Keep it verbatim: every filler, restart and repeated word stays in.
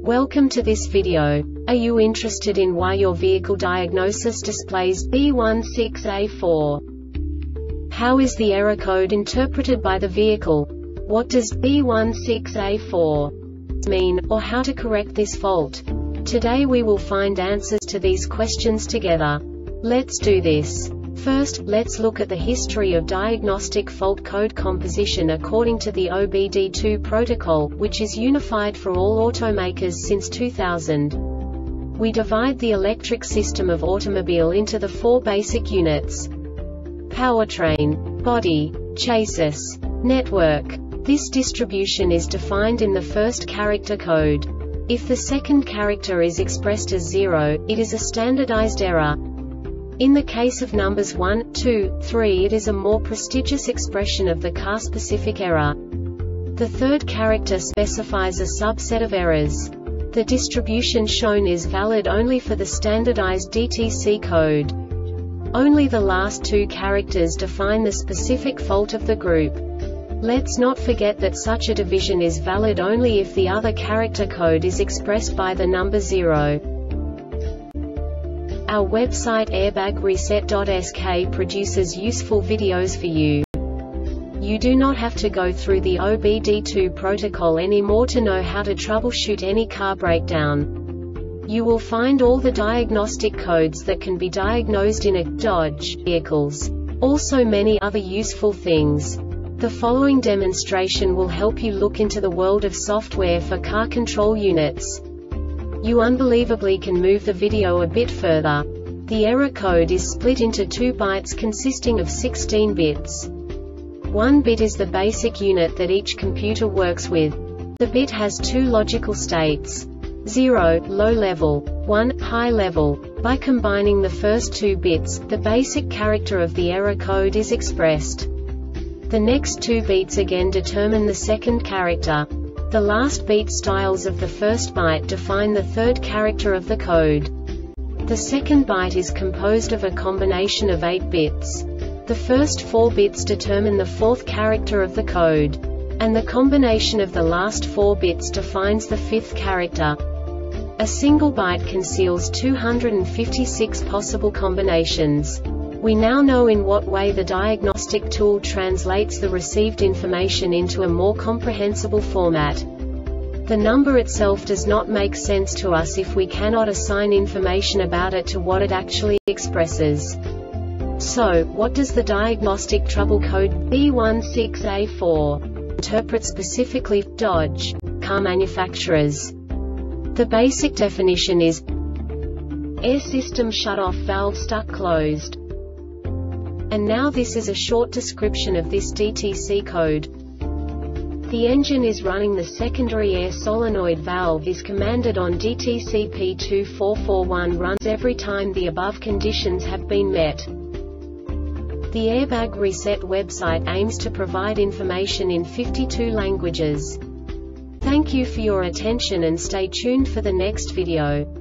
Welcome to this video. Are you interested in why your vehicle diagnosis displays B one six A four? How is the error code interpreted by the vehicle? What does B one six A four mean, or how to correct this fault? Today we will find answers to these questions together. Let's do this. First, let's look at the history of diagnostic fault code composition according to the O B D two protocol, which is unified for all automakers since two thousand. We divide the electric system of automobile into the four basic units: powertrain, body, chassis, network. This distribution is defined in the first character code. If the second character is expressed as zero, it is a standardized error. In the case of numbers one, two, three, it is a more prestigious expression of the car-specific error. The third character specifies a subset of errors. The distribution shown is valid only for the standardized D T C code. Only the last two characters define the specific fault of the group. Let's not forget that such a division is valid only if the other character code is expressed by the number zero. Our website airbag reset dot S K produces useful videos for you. You do not have to go through the O B D two protocol anymore to know how to troubleshoot any car breakdown. You will find all the diagnostic codes that can be diagnosed in a Dodge vehicles. Also many other useful things. The following demonstration will help you look into the world of software for car control units. You unbelievably can move the video a bit further. The error code is split into two bytes consisting of sixteen bits. One bit is the basic unit that each computer works with. The bit has two logical states: zero, low level, one, high level. By combining the first two bits, the basic character of the error code is expressed. The next two bits again determine the second character. The last beat styles of the first byte define the third character of the code. The second byte is composed of a combination of eight bits. The first four bits determine the fourth character of the code. And the combination of the last four bits defines the fifth character. A single byte conceals two hundred fifty-six possible combinations. We now know in what way the diagnostic tool translates the received information into a more comprehensible format. The number itself does not make sense to us if we cannot assign information about it to what it actually expresses. So, what does the diagnostic trouble code B one six A four interpret specifically for Dodge car manufacturers? The basic definition is air system shut-off valve stuck closed. And now this is a short description of this D T C code. The engine is running, the secondary air solenoid valve is commanded on D T C P two four four one runs every time the above conditions have been met. The Airbag Reset website aims to provide information in fifty-two languages. Thank you for your attention and stay tuned for the next video.